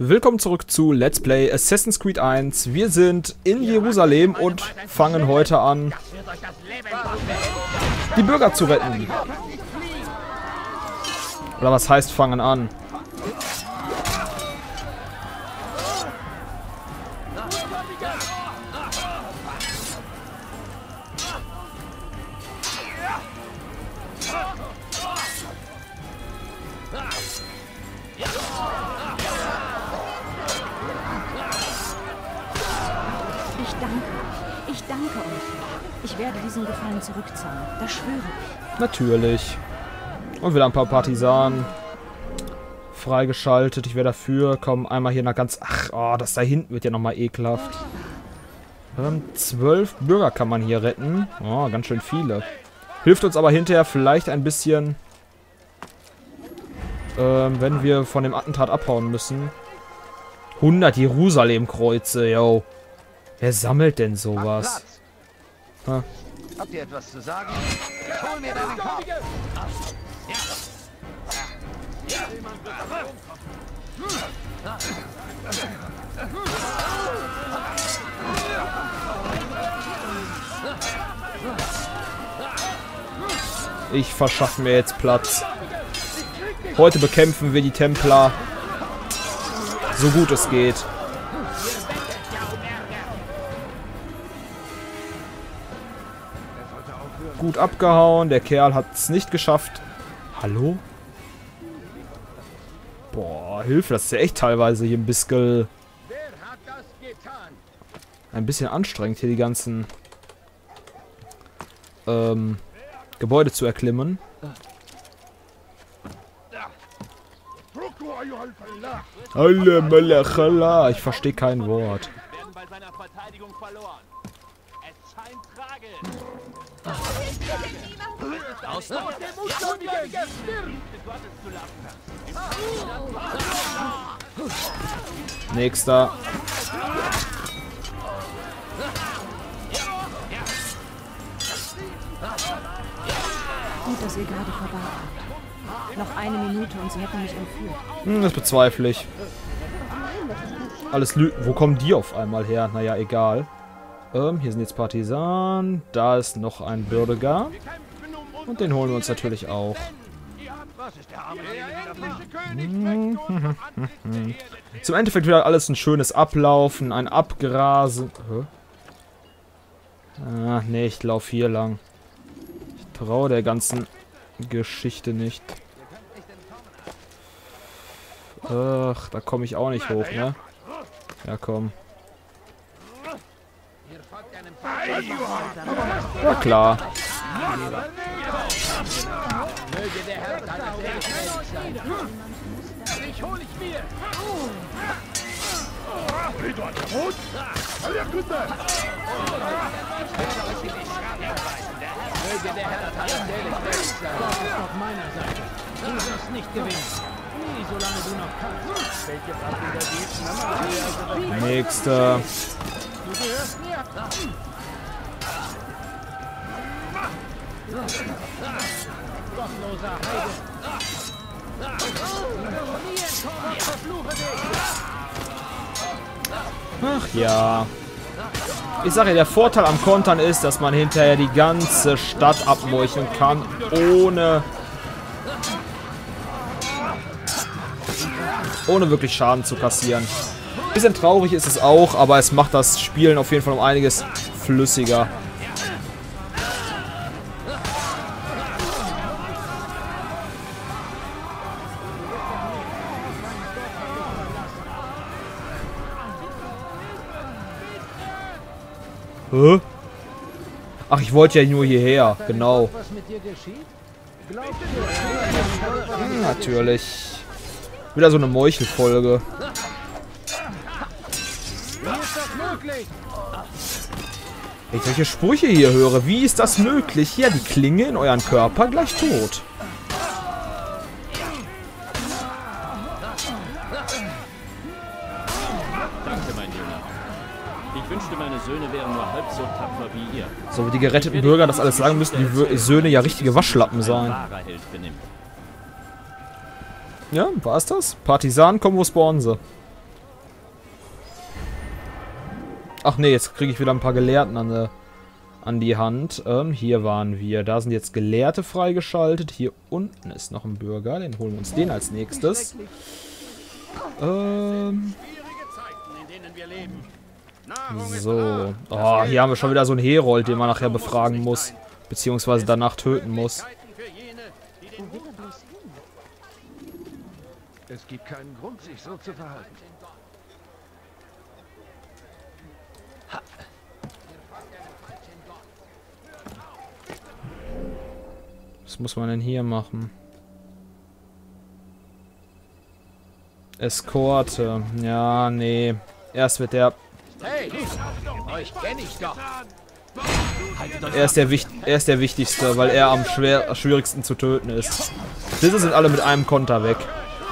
Willkommen zurück zu Let's Play Assassin's Creed 1. Wir sind in Jerusalem und fangen heute an, die Bürger zu retten. Oder was heißt fangen an? Ich danke euch. Ich werde diesen Gefallen zurückzahlen. Das schwöre ich. Natürlich. Und wieder ein paar Partisanen freigeschaltet. Ich wäre dafür. Komm, einmal hier nach ganz... Ach, oh, das da hinten wird ja nochmal ekelhaft. 12 Bürger kann man hier retten. Oh, ganz schön viele. Hilft uns aber hinterher vielleicht ein bisschen, wenn wir von dem Attentat abhauen müssen. 100 Jerusalem-Kreuze, yo. Wer sammelt denn sowas? Ha. Habt ihr etwas zu sagen? Hol mir deinen Kopf! Ich verschaffe mir jetzt Platz. Heute bekämpfen wir die Templer. So gut es geht. Gut abgehauen. Der Kerl hat es nicht geschafft. Hallo? Boah, Hilfe. Das ist ja echt teilweise hier ein bisschen anstrengend, hier die ganzen Gebäude zu erklimmen. Ich verstehe kein Wort. Nächster. Gut, dass ihr gerade vorbei habt. Noch eine Minute und sie hätten mich entführt. Das bezweifle ich. Alles Lügen. Wo kommen die auf einmal her? Naja, egal. Hier sind jetzt Partisanen. Da ist noch ein Bürger. Und den holen wir uns natürlich auch. Zum Endeffekt wieder alles ein schönes Ablaufen, ein Abgrasen. Ah, nee, ich laufe hier lang. Ich traue der ganzen Geschichte nicht. Ach, da komme ich auch nicht hoch, ne? Ja, komm. Na klar. Nächster. Ach ja. Ich sage ja, der Vorteil am Kontern ist, dass man hinterher die ganze Stadt abmeucheln kann, ohne wirklich Schaden zu kassieren. Bisschen traurig ist es auch, aber es macht das Spielen auf jeden Fall um einiges flüssiger. Hä? Ach, ich wollte ja nur hierher. Genau. Natürlich. Wieder so eine Meuchelfolge. Wenn ich solche Sprüche hier höre, wie ist das möglich? Ja, die Klinge in euren Körper gleich tot. Danke, mein Junge. Ich wünschte, meine Söhne wären nur halb so tapfer wie ihr. So wie die geretteten Bürger das alles sagen, müssten die Söhne ja richtige Waschlappen sein. Ja, war's das? Partisanen kommen, wo spawnen sie. Ach nee, jetzt kriege ich wieder ein paar Gelehrten an die Hand. Hier waren wir. Da sind jetzt Gelehrte freigeschaltet. Hier unten ist noch ein Bürger. Den holen wir uns den als nächstes. So. Oh, hier haben wir schon wieder so einen Herold, den man nachher befragen muss. Beziehungsweise danach töten muss. Es gibt keinen Grund, sich so zu verhalten. Was muss man denn hier machen? Eskorte. Ja, nee. Erst wird der... Hey, euch kenne ich doch. Er ist der Wichtigste, weil er am schwierigsten zu töten ist. Diese sind alle mit einem Konter weg.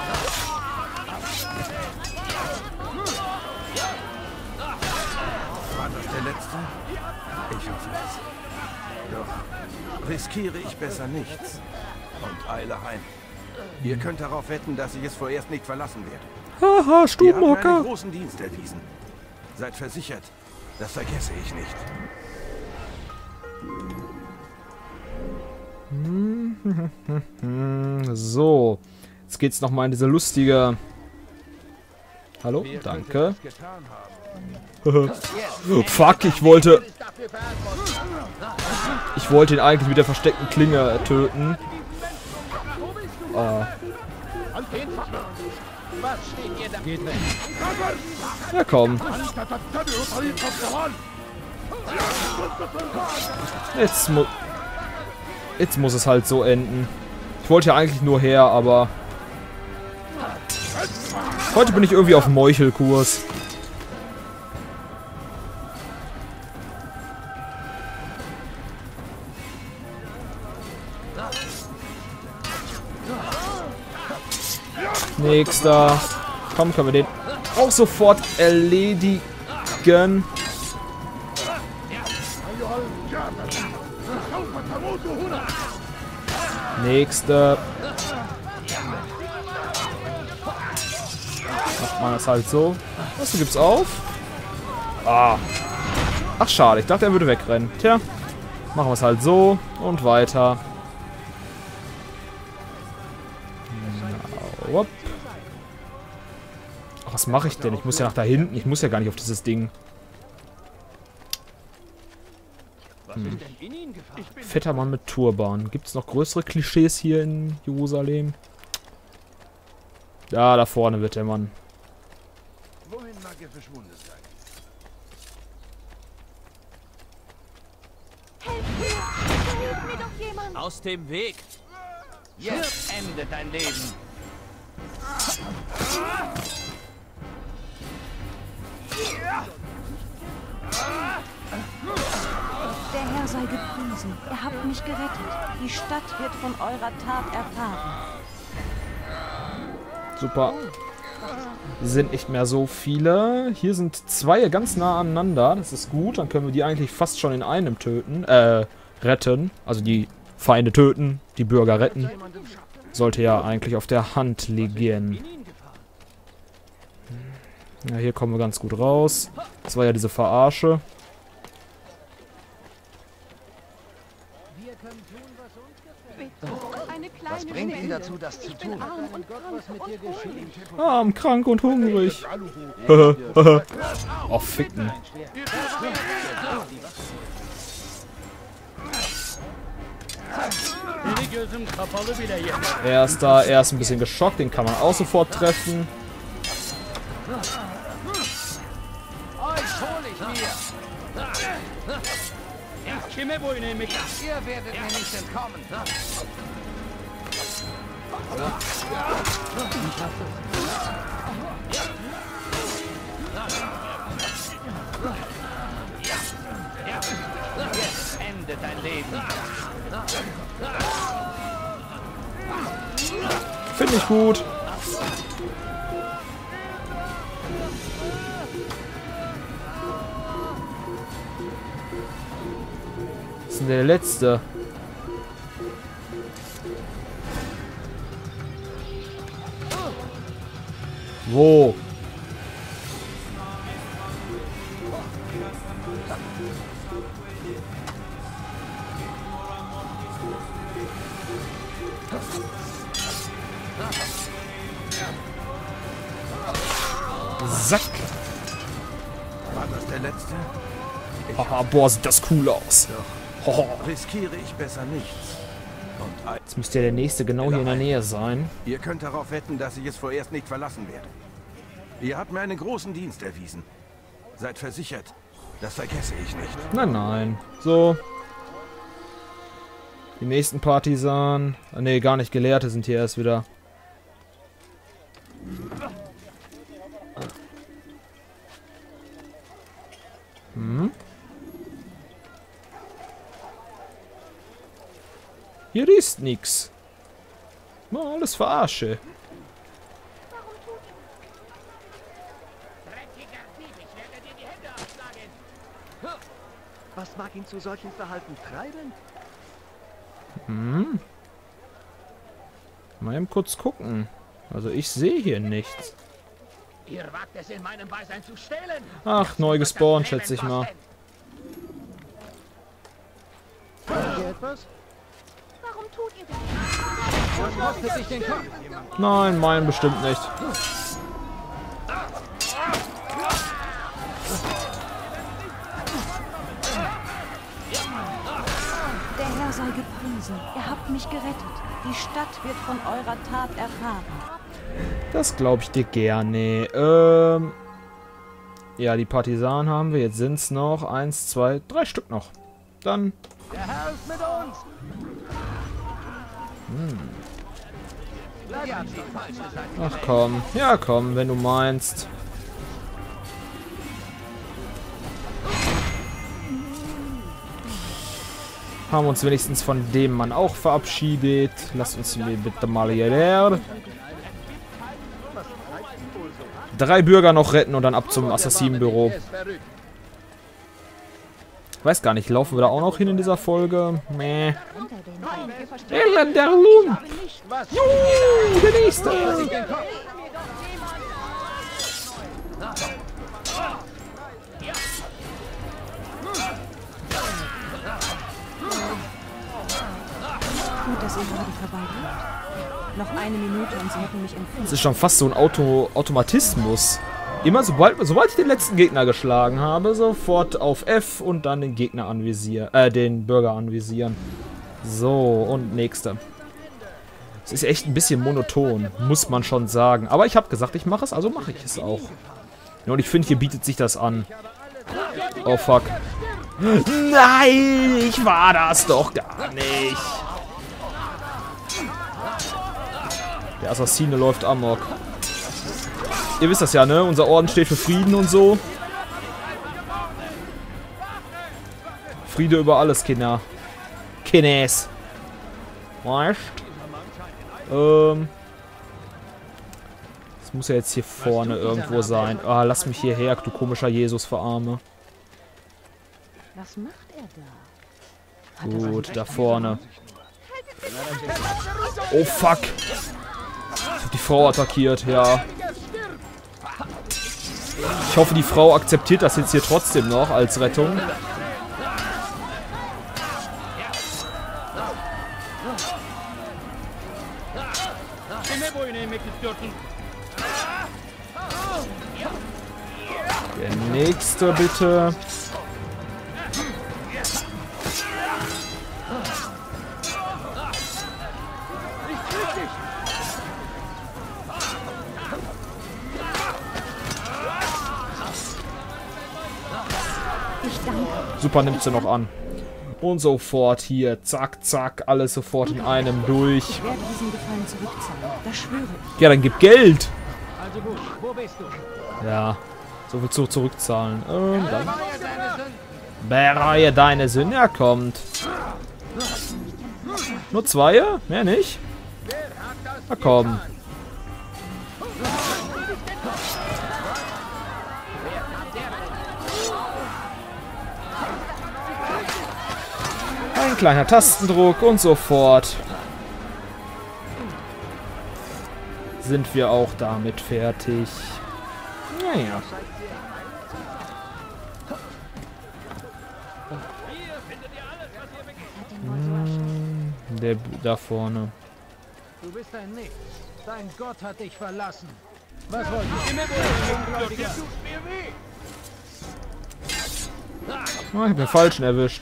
War das der letzte? Ich hoffe es. Doch riskiere ich besser nichts. Und eile heim. Ihr könnt darauf wetten, dass ich es vorerst nicht verlassen werde. Haha, Ihr habt mir Stubenhocker. einen großen Dienst erwiesen. Seid versichert, das vergesse ich nicht. So. Jetzt geht's nochmal in diese lustige... Hallo? Danke. Fuck, ich wollte ihn eigentlich mit der versteckten Klinge töten. Ja, komm. Jetzt muss es halt so enden. Ich wollte ja eigentlich nur her, aber... Heute bin ich irgendwie auf Meuchelkurs. Nächster. Komm, können wir den auch sofort erledigen. Nächster. Macht man das halt so. Was, du gibst auf? Ah. Ach, schade. Ich dachte, er würde wegrennen. Tja. Machen wir es halt so. Und weiter. Na, ach, was mache ich denn? Ich muss ja nach da hinten. Ich muss ja gar nicht auf dieses Ding. Fetter Mann mit Turban. Gibt es noch größere Klischees hier in Jerusalem? Ja, da vorne wird der Mann. Wohin mag er verschwunden sein? Hilf mir doch jemand! Aus dem Weg! Jetzt endet dein Leben. Der Herr sei gepriesen. Ihr habt mich gerettet. Die Stadt wird von eurer Tat erfahren. Super. Sind nicht mehr so viele. Hier sind zwei ganz nah aneinander. Das ist gut. Dann können wir die eigentlich fast schon in einem retten. Also die Feinde töten, die Bürger retten. Sollte ja eigentlich auf der Hand liegen. Ja, hier kommen wir ganz gut raus. Das war ja diese Verarsche. Was bringt ihn dazu, das zu tun? Arm, krank und hungrig. Oh, ficken. Er ist da, er ist ein bisschen geschockt, den kann man auch sofort treffen. Ihr werdet mir nicht entkommen. Jetzt endet dein Leben. Finde ich gut. Was ist denn der letzte? Wo? Zack. War das der letzte? Haha, boah, sieht das cool aus. Hoho. Riskiere ich besser nichts. Und Jetzt müsste ja der nächste genau hier in der Nähe sein. ihr könnt darauf wetten, dass ich es vorerst nicht verlassen werde. Ihr habt mir einen großen Dienst erwiesen. Seid versichert, das vergesse ich nicht. Nein, nein. So. Die nächsten Partisanen. Ne, gar nicht Gelehrte sind hier erst wieder. Hm? Hier ist nix. Mal alles verarsche. Was mag ihn zu solchem Verhalten treiben? Hm? Mal eben kurz gucken. Also ich sehe hier nichts. Ihr wagt es in meinem Beisein zu stehlen. Ach, neu gespawnt, schätze ich mal. Etwas? Warum tut ihr das? Was kostet sich den Kopf? Nein, meinen bestimmt nicht. Der Herr sei gepriesen. Ihr habt mich gerettet. Die Stadt wird von eurer Tat erfahren. Das glaube ich dir gerne. Ja, die Partisanen haben wir. Jetzt sind es noch 1, 2, 3 Stück noch. Dann. Der Herr ist mit uns. Ach komm. Ja, komm, wenn du meinst. Haben uns wenigstens von dem Mann auch verabschiedet. Lasst uns bitte mal hierher. 3 Bürger noch retten und dann ab zum Assassinenbüro. Weiß gar nicht, laufen wir da auch noch hin in dieser Folge? Nee. Elender Lump! Juhu, der nächste! Gut, dass ihr gerade vorbeikommt. Noch eine Minute und sie hätten mich entführt. Das ist schon fast so ein Automatismus. Immer sobald ich den letzten Gegner geschlagen habe, sofort auf F und dann den Gegner anvisieren, den Bürger anvisieren. So, und nächste. Es ist echt ein bisschen monoton, muss man schon sagen. Aber ich habe gesagt, ich mache es, also mache ich es auch. Ja, und ich finde, hier bietet sich das an. Oh, fuck. Nein, ich war das doch gar nicht. Der Assassine läuft amok. Ihr wisst das ja, ne? Unser Orden steht für Frieden und so. Friede über alles, Kinder. Kines. Weißt? Das muss ja jetzt hier vorne irgendwo sein. Ah, lass mich hierher, du komischer Jesus, verarme. Was macht er da? Gut, da vorne. Oh, fuck. Ich hab die Frau attackiert, ja. Ich hoffe, die Frau akzeptiert das jetzt hier trotzdem noch als Rettung. Der nächste, bitte. Super, nimmt sie noch an. Und sofort hier. Zack, zack. Alles sofort in einem durch. Ich werde diesen Gefallen zurückzahlen. Das schwöre ich. Ja, dann gib Geld. Also gut, wo bist du? Ja. So viel zurückzahlen. Und dann. Bereue deine Sünde. Er kommt. Nur 2? Mehr nicht? Na komm. Ein kleiner Tastendruck und sofort sind wir auch damit fertig. Naja. Der da vorne. Du bist ein Nichts. Dein Gott hat dich verlassen. ich hab den Falschen erwischt.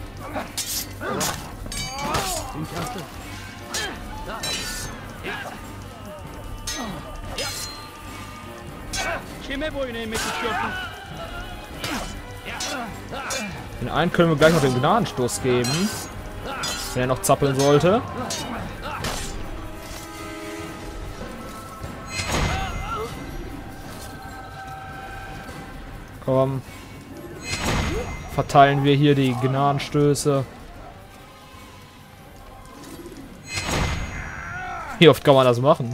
Den einen können wir gleich noch den Gnadenstoß geben. Wenn er noch zappeln sollte. Komm. Verteilen wir hier die Gnadenstöße. Wie oft kann man das machen?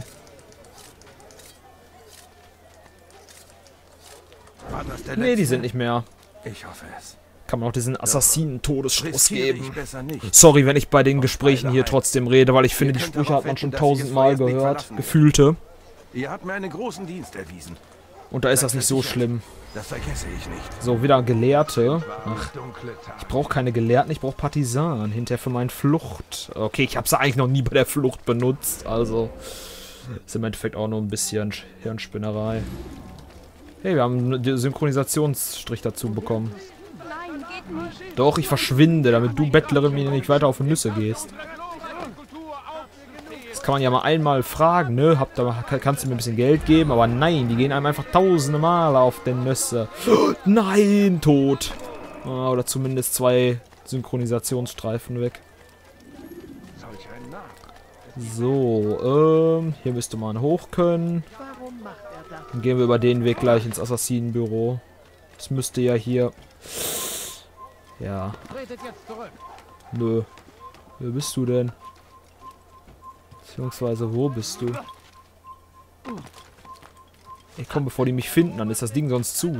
War das der Nee, die letzte? sind nicht mehr. Ich hoffe es. Kann man auch diesen Assassinen-Todesstoß Riskiere ich geben. besser nicht. Sorry, wenn ich bei den Gesprächen hier trotzdem rede, weil ich finde, die Sprüche hat man schon 1000-mal gehört. Gefühlte. Ihr habt mir einen großen Dienst erwiesen. Und da ist das nicht so schlimm. Das vergesse ich nicht. So, wieder Gelehrte. Ach, ich brauche keine Gelehrten, ich brauche Partisanen. Hinterher für meine Flucht. Okay, ich habe sie eigentlich noch nie bei der Flucht benutzt. Also, ist im Endeffekt auch nur ein bisschen Hirnspinnerei. Hey, wir haben einen Synchronisationsstrich dazu bekommen. Nein, geht nicht. Doch, ich verschwinde, damit du, Bettlerin, mir nicht weiter auf die Nüsse gehst. Das kann man ja mal einmal fragen, ne? Kannst du mir ein bisschen Geld geben? Aber nein, die gehen einem einfach tausende Male auf die Nüsse. Nein, tot. Oder zumindest 2 Synchronisationsstreifen weg. So, hier müsste man hoch können. Dann gehen wir über den Weg gleich ins Assassinenbüro. Das müsste ja hier... Ja. Nö. Wer bist du denn? Beziehungsweise, wo bist du? Ich komm, bevor die mich finden, dann ist das Ding sonst zu.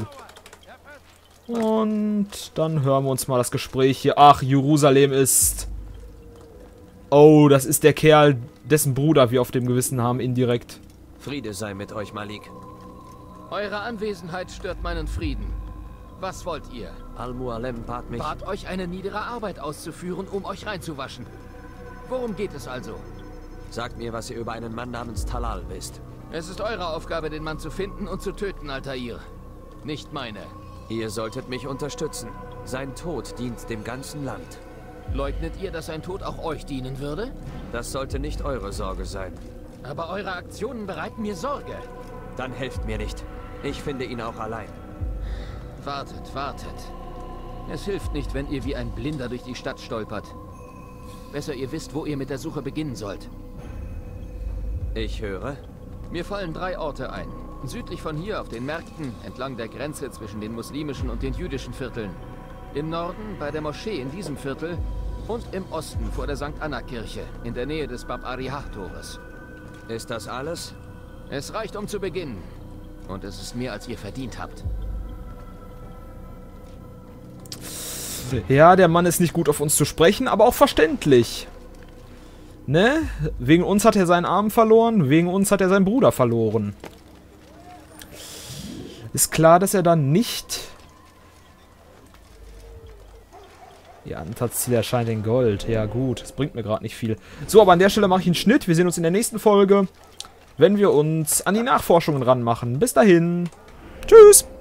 Und dann hören wir uns mal das Gespräch hier. Ach, Jerusalem ist... Oh, das ist der Kerl, dessen Bruder wir auf dem Gewissen haben, indirekt. Friede sei mit euch, Malik. Eure Anwesenheit stört meinen Frieden. Was wollt ihr? Al-Mualem bat euch, eine niedere Arbeit auszuführen, um euch reinzuwaschen. Worum geht es also? Sagt mir, was ihr über einen Mann namens Talal wisst. Es ist eure Aufgabe, den Mann zu finden und zu töten, Altair. Nicht meine. Ihr solltet mich unterstützen. Sein Tod dient dem ganzen Land. Leugnet ihr, dass sein Tod auch euch dienen würde? Das sollte nicht eure Sorge sein. Aber eure Aktionen bereiten mir Sorge. Dann helft mir nicht. Ich finde ihn auch allein. Wartet, wartet. Es hilft nicht, wenn ihr wie ein Blinder durch die Stadt stolpert. Besser ihr wisst, wo ihr mit der Suche beginnen sollt. Ich höre. Mir fallen 3 Orte ein. Südlich von hier auf den Märkten, entlang der Grenze zwischen den muslimischen und den jüdischen Vierteln. Im Norden bei der Moschee in diesem Viertel und im Osten vor der St. Anna-Kirche in der Nähe des Bab Arihah-Tores. Ist das alles? Es reicht, um zu beginnen. Und es ist mehr, als ihr verdient habt. Ja, der Mann ist nicht gut auf uns zu sprechen, aber auch verständlich. Ne? Wegen uns hat er seinen Arm verloren, wegen uns hat er seinen Bruder verloren. Ist klar, dass er dann nicht... Ja, ein Ziel erscheint in Gold. Ja gut, das bringt mir gerade nicht viel. So, aber an der Stelle mache ich einen Schnitt. Wir sehen uns in der nächsten Folge, wenn wir uns an die Nachforschungen ranmachen. Bis dahin. Tschüss.